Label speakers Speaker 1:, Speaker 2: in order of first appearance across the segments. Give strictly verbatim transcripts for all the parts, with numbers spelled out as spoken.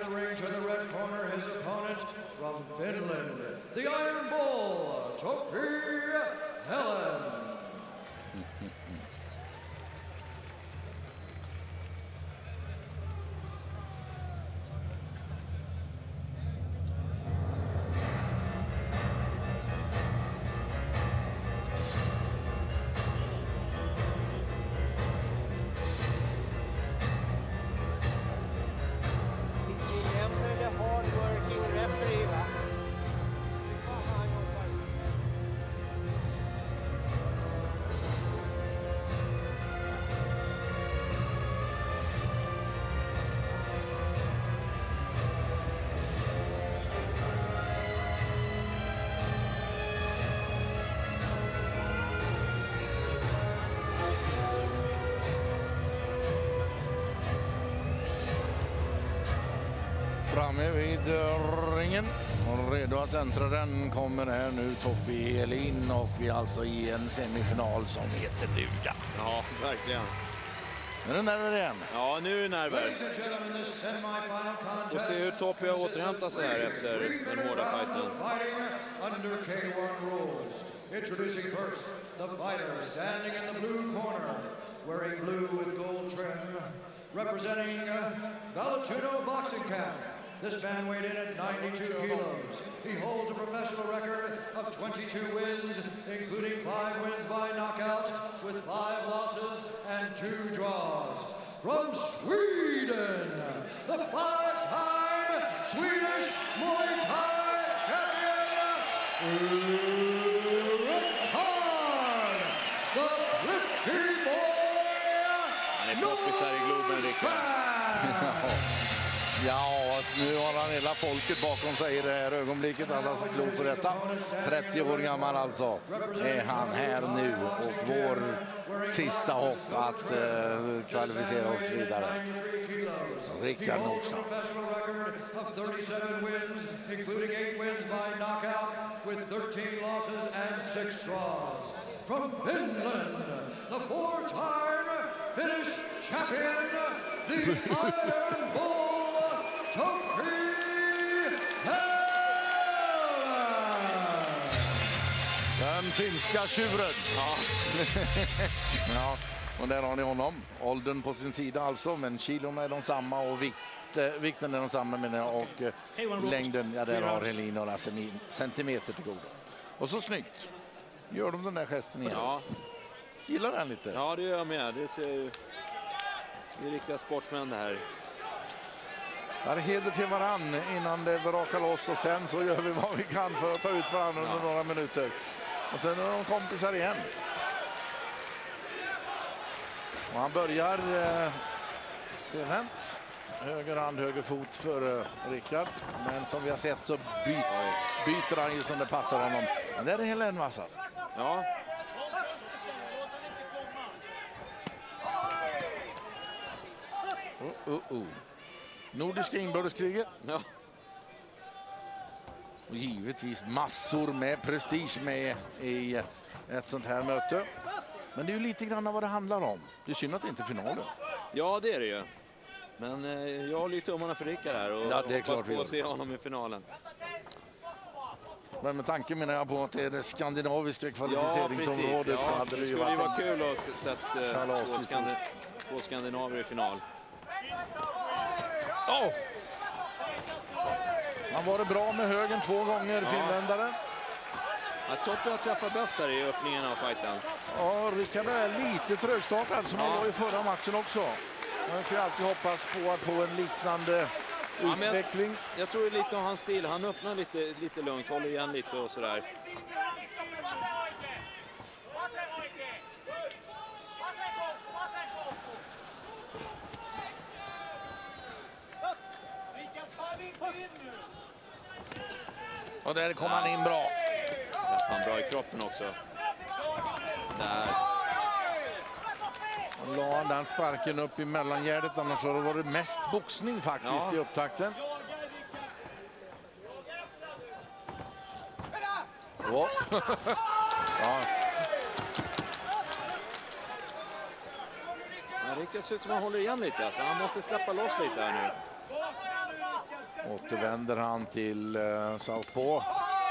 Speaker 1: the ring to the red corner, his opponent from Finland, the Iron Bull, Topi Helen.
Speaker 2: Framme vid ringen och redo att äntra den kommer här nu Topi Helin, och vi är alltså i en semifinal som heter duga.
Speaker 3: Ja, verkligen.
Speaker 2: Är det nerver igen?
Speaker 3: Ja, nu är det nerver. Och se hur Topi har återhämtat sig här efter den hårda fighten.
Speaker 1: Introducing first the fighter standing in the blue corner, wearing blue with gold trim, representing uh, Vallatuno Boxing Camp. This man weighed in at ninety-two kilos. He holds a professional record of twenty-two wins, including five wins by knockout, with five losses and two draws. From Sweden, the five-time Swedish Muay Thai champion, Ulrik Hahn, the Pretty Boy.
Speaker 3: Han är poppisar i Globen, Rickard.
Speaker 2: Ja, nu har han hela folket bakom sig i det här ögonblicket. Alla som tror på detta. trettio år gammal alltså är han här nu, och vår sista hopp att uh, kvalificera oss vidare. Rickard Nordström.
Speaker 1: From Finland, the four-time Finnish champion, the Iron Bull, Topi Helen!
Speaker 2: Den finska tjuren. Ja. Ja, och där har ni honom. Åldern på sin sida alltså, men kilorna är de samma och vikt, eh, vikten är de samma, menar jag, och eh, längden, ja, där har Helin några centimeter till godo. Och så snyggt. Gör de den där gesten igen?
Speaker 3: Ja.
Speaker 2: Gillar den lite?
Speaker 3: Ja, det gör jag med. Det ser ju... Det är riktiga sportmän det här.
Speaker 2: Det är heder till varann innan det brakar loss, och sen så gör vi vad vi kan för att ta ut varandra under ja. några minuter. Och sen är de kompisar igen. Och han börjar eh, felhänt. Höger hand, höger fot för eh, Rickard. Men som vi har sett så byt, byter han ju som det passar honom. Men det är Helen vassast.
Speaker 3: Ja.
Speaker 2: Uh, uh, uh. Nordiska inbördeskriget.
Speaker 3: Ja.
Speaker 2: Och givetvis massor med prestige med i ett sånt här möte. Men det är ju lite grann vad det handlar om. Det är synd att det inte är finalen.
Speaker 3: Ja, det är det ju. Men eh, jag håller ju tummarna för Rickard här och
Speaker 2: ja, det är klart
Speaker 3: på att se honom i finalen.
Speaker 2: Men med tanke menar jag på att det är det skandinaviska kvalificeringsområdet.
Speaker 3: Ja,
Speaker 2: så hade
Speaker 3: det,
Speaker 2: det ju
Speaker 3: skulle
Speaker 2: varit
Speaker 3: ju vara kul att se eh, två, skandi två skandinaver i final.
Speaker 2: Oh! Han var det bra med högen två gånger, ja. Finländare.
Speaker 3: Ja, Topi har träffat bäst här i öppningen av fighten.
Speaker 2: Ja, Rickard är lite trögstartad som ja. han var i förra matchen också. Man kan ju alltid hoppas på att få en liknande ja, utveckling.
Speaker 3: Jag, jag tror det är lite av hans stil. Han öppnar lite, lite lugnt, håller igen lite och sådär.
Speaker 2: Och där kommer han in bra.
Speaker 3: Han bra i kroppen också. Där.
Speaker 2: Och la han den sparken upp i mellangärdet, annars har det varit mest boxning faktiskt ja. i upptakten. Oh. Ja.
Speaker 3: Men Rickard ser ut som han håller igen lite. Alltså. Han måste släppa loss lite här nu.
Speaker 2: Återvänder han till uh, Southpaw.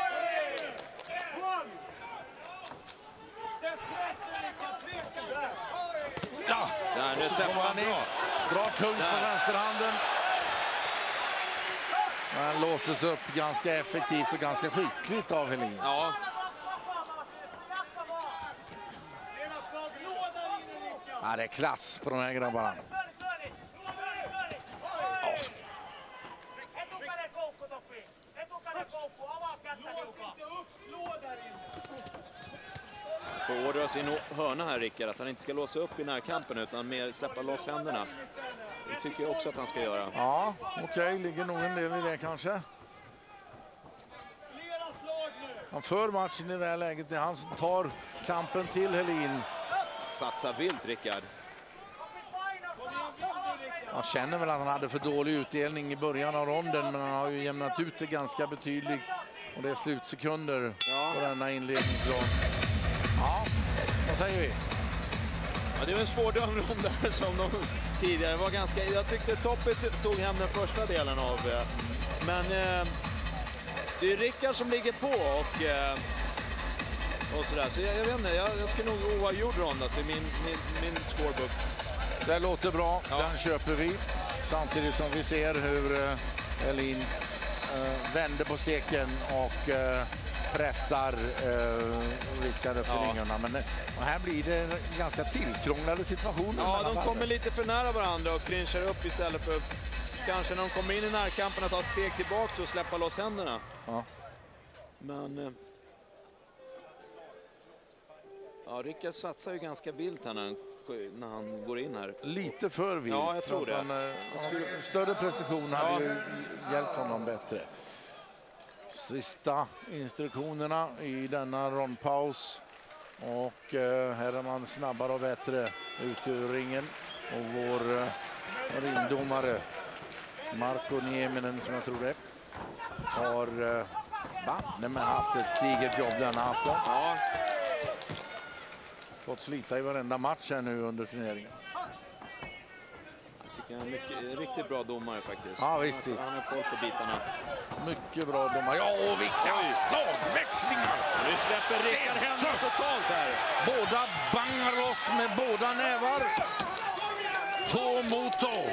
Speaker 2: Ja,
Speaker 3: där nu träffar han bra.
Speaker 2: Drar tungt på vänsterhanden. Han låses upp ganska effektivt och ganska skickligt av Helin.
Speaker 3: Ja.
Speaker 2: Ja, det är klass på de här grabbarna. Ja.
Speaker 3: Får order av sin hörna här, Rickard, att han inte ska låsa upp i närkampen utan mer släppa loss händerna. Det tycker jag också att han ska göra.
Speaker 2: Ja, okej, okay. Ligger nog en del i det kanske. Han för matchen i det här läget. Det är han som tar kampen till Helin.
Speaker 3: Satsa vilt, Rickard.
Speaker 2: Han känner väl att han hade för dålig utdelning i början av ronden, men han har ju jämnat ut det ganska betydligt. Och det är slutsekunder ja. på denna inledningsrond. Ja, vad säger vi?
Speaker 3: Ja, det var en svårdömd runda som de tidigare var ganska... Jag tyckte Toppet tog hem den första delen av. Men eh, det är Rickard som ligger på och... Eh, och sådär. Så jag, jag vet inte, jag, jag ska nog oavgjord ronda till min, min, min scorebook.
Speaker 2: Det låter bra, ja. Den köper vi. Samtidigt som vi ser hur eh, Helin eh, vänder på steken och eh, pressar eh, Rickard efter ja. ringarna. Men eh, och här blir det ganska tillkrånglade situationer.
Speaker 3: Ja, de kommer lite för nära varandra och clinchar upp istället för kanske när de kommer in i närkampen att ta ett steg tillbaka och släppa loss händerna.
Speaker 2: Ja.
Speaker 3: Men... Eh, ja, Rickard satsar ju ganska vilt här när han, när han går in här.
Speaker 2: Lite för vilt.
Speaker 3: Ja, jag tror det.
Speaker 2: Han, eh, större precision hade ja. ju hjälpt honom bättre. Sista instruktionerna i denna rondpaus. Och eh, här är man snabbare och bättre ut ur ringen. Och vår eh, ringdomare Marko Nieminen, som jag tror det, har eh, banne med haft ett digert jobb denna afton.
Speaker 3: Ja.
Speaker 2: Fått slita i varenda match här nu under turneringen.
Speaker 3: Jag tycker han är mycket, riktigt bra domare faktiskt.
Speaker 2: Ja, visst,
Speaker 3: han, han har koll på bitarna.
Speaker 2: Mycket bra domare. Ja, och vilka slagväxlingar!
Speaker 3: Nu släpper Rickard händerna totalt här.
Speaker 2: Båda bangar loss med båda nävar. Tå mot tå.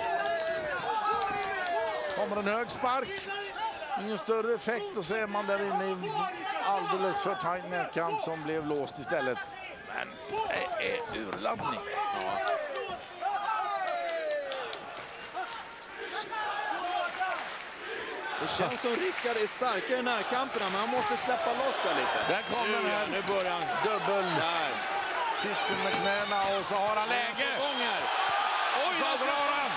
Speaker 2: Kommer en hög spark. Ingen större effekt, och så är man där inne i alldeles för tajt närkamp som blev låst istället. Men det är urladdning. Ja.
Speaker 3: Det känns som Rickard är starkare i närkamperna, men han måste släppa loss där lite.
Speaker 2: Där kommer
Speaker 3: nu,
Speaker 2: den.
Speaker 3: Nu börjar han.
Speaker 2: Dubbel.
Speaker 3: Där.
Speaker 2: Tittar med knäna och så har han läge.
Speaker 3: Gånger.
Speaker 2: Oj, så drar han.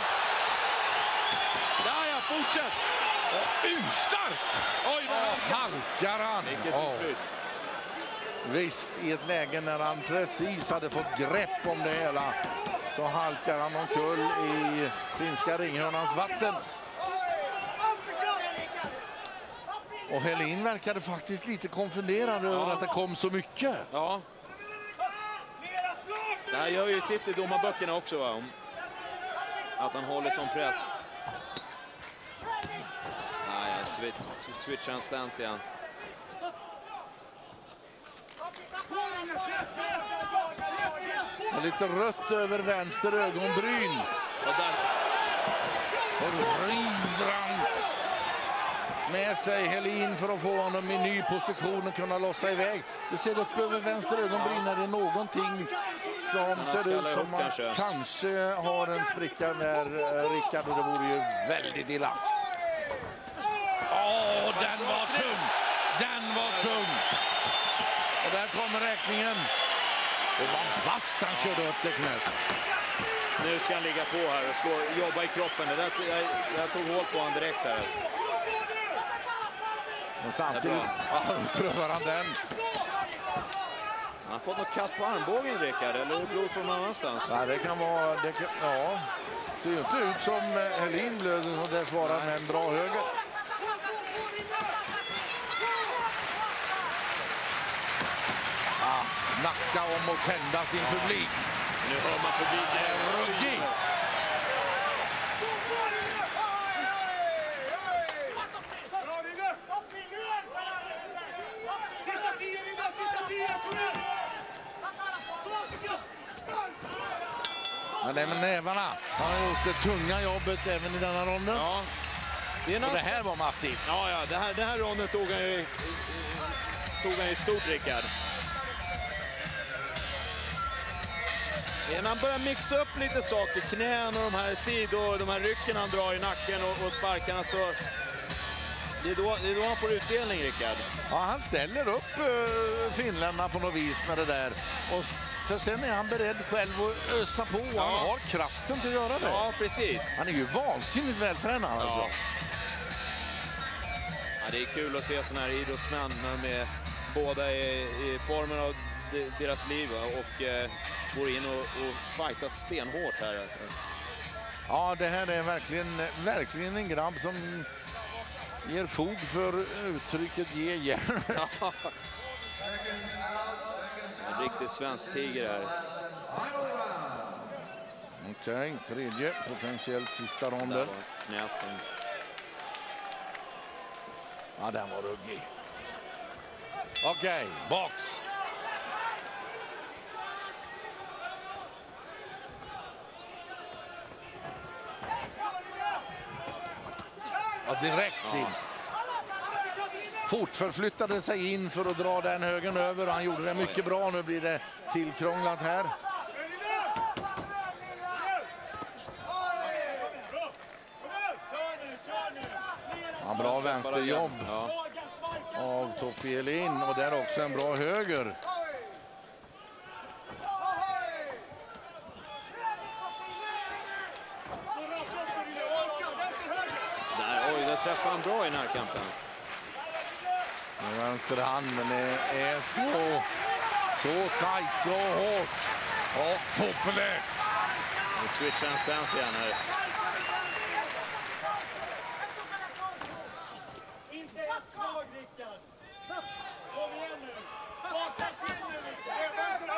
Speaker 3: Där ja, fortsätt.
Speaker 2: Urstark.
Speaker 3: Oj, där
Speaker 2: halkar han.
Speaker 3: Vilket
Speaker 2: Visst, i ett läge när han precis hade fått grepp om det hela så halkar han omkull i finska ringhörnans vatten. Och Helin verkade faktiskt lite konfunderad över
Speaker 3: ja.
Speaker 2: att det kom så mycket.
Speaker 3: Ja. Det här gör ju sitt i domarböckerna också, va? Om att han håller som press. Nej, ja, switch, switch hans stance igen.
Speaker 2: Lite rött över vänster ögonbryn.
Speaker 3: Och där
Speaker 2: och river han med sig Helin för att få honom i ny position och kunna lossa iväg. Du ser upp över vänster ögonbryn när det är någonting som ser ut som man kanske. kanske har en spricka där, Rickard, och det vore ju väldigt illa. Åh, oh, den var tung! Den var tung! Och där kommer räkningen. Och vad vasst han körde upp det knät.
Speaker 3: Nu ska han ligga på här och slå, jobba i kroppen. Det där, jag, jag tog hål på honom direkt här.
Speaker 2: Men samtidigt ja, prövar han den.
Speaker 3: Han har fått något katt på armbågen, Rickard, eller är det blod från någon annanstans?
Speaker 2: Ja, det kan vara... Det kan, ja, det ser ju inte ut som Helin blöder, och det svarar med en bra höger. Ah, snacka om att tända sin ja. publik.
Speaker 3: Nu hör man publiken.
Speaker 2: Ruggig. Ja, det är med nävarna. Han har gjort det tunga jobbet även i denna ronden.
Speaker 3: Ja. Det, är
Speaker 2: och det här var massivt.
Speaker 3: Ja, ja, det här, det här ronden tog han ju, tog han ju stort, Rickard. När han börjar mixa upp lite saker, knän och de här sidor, de här rycken han drar i nacken och, och sparkarna, så det är, då, det är då han får utdelning, Rickard.
Speaker 2: Ja, han ställer upp uh, finländarna på något vis med det där. Och för sen är han beredd själv att ösa på. Ja. Han har kraften till att göra det.
Speaker 3: Ja, precis.
Speaker 2: Han är ju vansinnigt vältränad.
Speaker 3: Ja.
Speaker 2: Alltså.
Speaker 3: Ja, det är kul att se såna här idrottsmän med båda i, i formen av de, deras liv och eh, går in och, och fightas stenhårt här. Alltså.
Speaker 2: Ja, det här är verkligen, verkligen en grabb som ger fog för uttrycket ge järn.
Speaker 3: Ja. En riktigt svensk tiger här.
Speaker 2: Okej, okay, tredje, potentiellt sista ronden. Ja, den var ruggig. Okej, okay, box. Ja, direkt in. Fort förflyttade sig in för att dra den högen över. Han gjorde det mycket bra. Nu blir det tillkrånglat här. Ja, bra vänsterjobb av Topi Elin. Och där också en bra höger.
Speaker 3: Där, oj, där träffar han bra i närkampen.
Speaker 2: Med vänster hand, men det är så, så tajt, så hårt. Och populärt.
Speaker 3: Nu switchar han stance igen här.
Speaker 4: Inte ett slag, Rickard. Kom igen nu. Baka till nu, Rickard.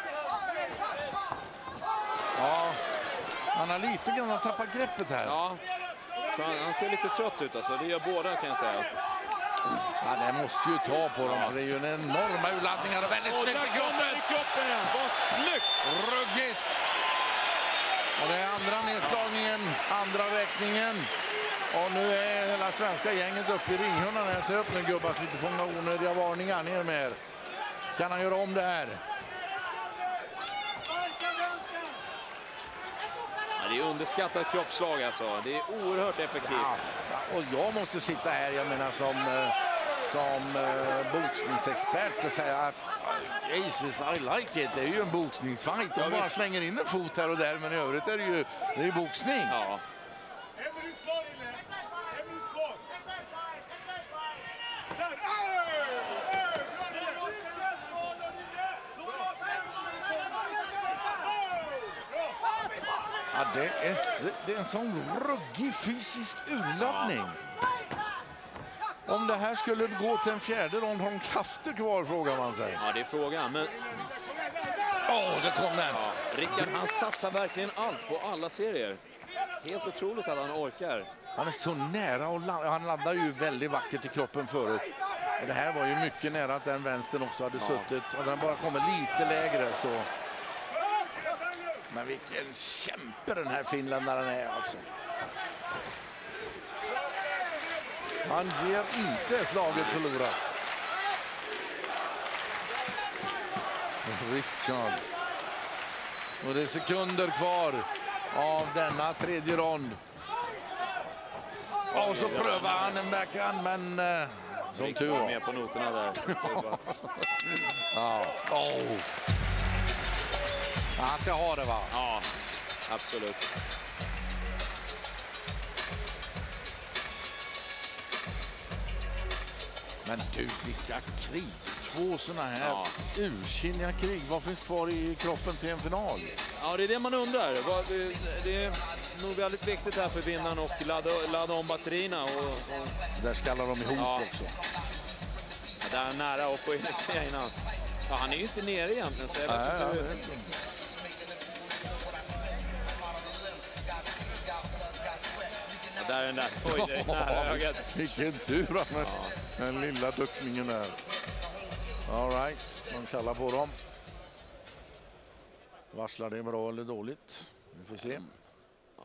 Speaker 2: Ja, han har lite grann tappat greppet här.
Speaker 3: Ja, så han, han ser lite trött ut alltså. Det gör båda, kan jag säga.
Speaker 2: Ja, det måste ju ta på dem, för det är ju en enorma urladdningar och väldigt snyggt i kroppen.
Speaker 3: I kroppen igen. Vad snyggt!
Speaker 2: Ruggigt! Och det är andra nedslagningen, andra räkningen. Och nu är hela svenska gänget uppe i ringhörnan här. Så upp nu, gubbar, så inte fånga onödiga varningar ner med. Kan han göra om det här?
Speaker 3: Ja, det är underskattat kroppsslag alltså. Det är oerhört effektivt.
Speaker 2: Ja, och jag måste sitta här, jag menar som, som uh, boxningsexpert och säga att Jesus, I like it. Det är ju en boxningsfight. De bara slänger in en fot här och där, men i övrigt är det ju, det är ju boxning.
Speaker 3: Ja.
Speaker 2: Ja, det är, det är en sån ruggig fysisk urladdning. Om det här skulle gå till en fjärde rond, har de krafter kvar, frågar man sig.
Speaker 3: Ja, det är frågan, men...
Speaker 2: Åh, oh, det kom den.
Speaker 3: Ja, Rickard, han satsar verkligen allt på alla serier. Helt otroligt att han orkar.
Speaker 2: Han är så nära och ladd... han laddar ju väldigt vackert i kroppen förut. Och det här var ju mycket nära att den vänstern också hade ja. suttit. Och den bara kommer lite lägre så... Men vilken kämpe den här finländaren är alltså. Han ger inte slaget förlorat. Rickard. Och det är sekunder kvar av denna tredje rond. Och så prövar han en backhand, men eh, som tur var.
Speaker 3: Med på noterna där.
Speaker 2: Ja. Oh. Han ska ha det, va?
Speaker 3: Ja, absolut.
Speaker 2: Men du, vilka krig. Två såna här
Speaker 3: ja.
Speaker 2: ursinniga krig. Vad finns kvar i kroppen till en final?
Speaker 3: Ja, det är det man undrar. Det är nog väldigt viktigt här för vinnaren och ladda, ladda om batterierna. Och, och...
Speaker 2: Där skallar de ihop ja. också.
Speaker 3: Ja, där är nära att få in det innan. Ja, han är ju inte nere egentligen. Så jag vet
Speaker 2: ja,
Speaker 3: inte
Speaker 2: ja,
Speaker 3: hur... Ja, där är den där. Oj, det är nära ögat.
Speaker 2: Vilken tur med ja. den lilla duckningen där. All right, de kallar på dem. Varslar det bra eller dåligt? Vi får se.
Speaker 3: Ja.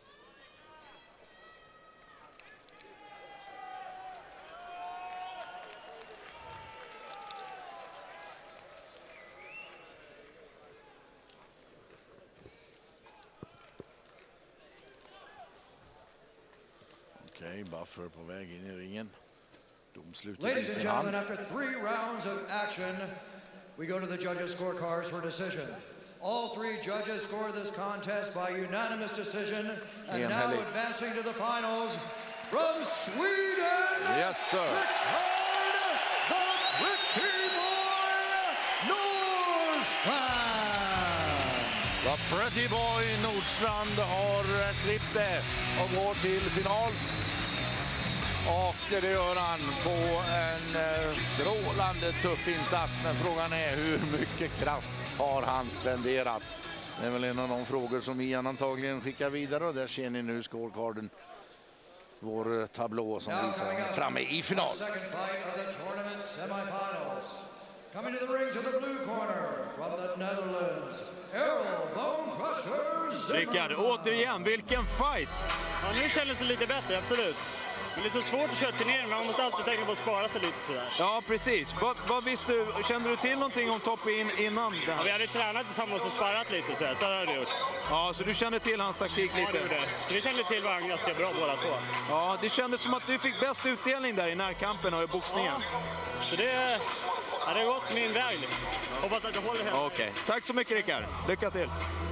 Speaker 2: Okej, okay, Buffer på väg in i ringen. Domslutet.
Speaker 1: Ladies and gentlemen, after three rounds of action, we go to the judges' scorecards for decision. All three judges score this contest by unanimous decision, and
Speaker 2: Ian
Speaker 1: now
Speaker 2: Helly.
Speaker 1: advancing to the finals from Sweden.
Speaker 2: Yes, sir.
Speaker 1: Rickard, the Pretty Boy Nordstrand.
Speaker 2: The Pretty Boy Nordstrand har klippt det och går till final. Och det gör han på en strålande tuff insats. Men frågan är hur mycket kraft har han spenderat? Det är väl en av de frågor som Ian antagligen skickar vidare. Och där ser ni nu scorecarden. Vår tablå som visar framme i final.
Speaker 1: Coming to the ring to the blue corner from the Netherlands, Errol Bone Crushers.
Speaker 3: Rickard, återigen, vilken fight!
Speaker 5: Ja, nu känns det lite bättre, absolut. Men det är så svårt att köra turneringen, man måste alltid tänka på att spara sig lite sådär.
Speaker 3: Ja, precis. Vad, vad visste du? Kände du till någonting om Toppe in, innan det här?
Speaker 5: Ja, vi hade tränat tillsammans och sparat lite så här, så hade jag gjort.
Speaker 3: Ja, så du kände till hans taktik
Speaker 5: Ja,
Speaker 3: lite?
Speaker 5: det gjorde det. Så vi kände till varandra ganska bra båda två.
Speaker 3: Ja, det kändes som att du fick bäst utdelning där i närkampen och i boxningen.
Speaker 5: Ja, så det, ja, det har gått min väg liksom. Hoppas att jag håller hela.
Speaker 3: Okej, tack så mycket Rickard. Lycka till!